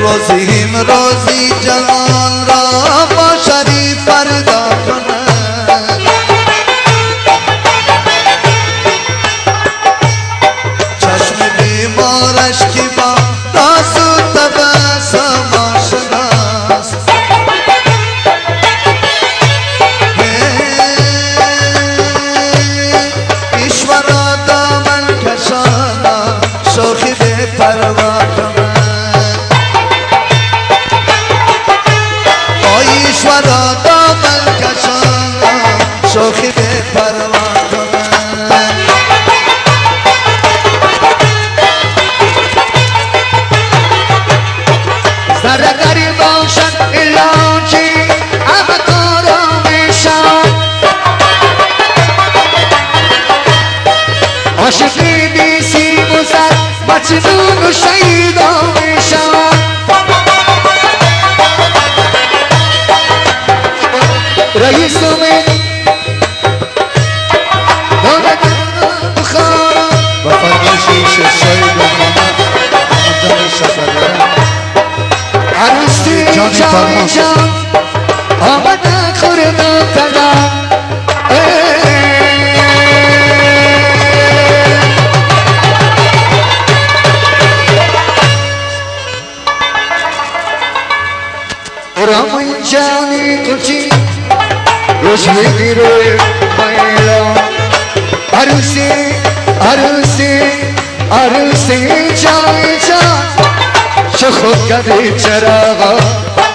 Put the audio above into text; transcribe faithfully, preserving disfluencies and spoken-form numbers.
توضیحیم روزی جلال را با شریف فردا کند چشم بیمارش کی با راز و تبسم آشناست ایشورا دامن کشانا شوخی به پروا کند ایشورا دامن کشانا شوخی به پروا کند ذره غریب باشد الهی همه کارا میشن عاشقی بی سیم و زر مجنون و شیدا میشن رئیس من دولت بخارا با فرمایش شاید محمد شفره عروسی جان جان آمدن خوردن فدا رامون جانی کچی روش میگیره بایلا عروسی عروسی عروسی جان جان چه خوب کردی چراغا